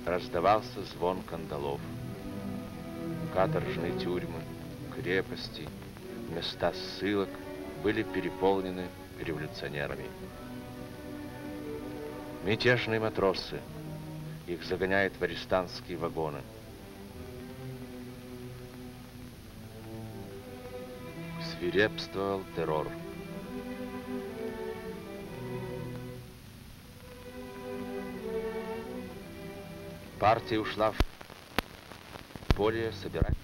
раздавался звон кандалов. Каторжные тюрьмы, крепости, места ссылок были переполнены революционерами. Мятежные матросы, их загоняют в арестантские вагоны. Свирепствовал террор. Партия ушла в поле собирать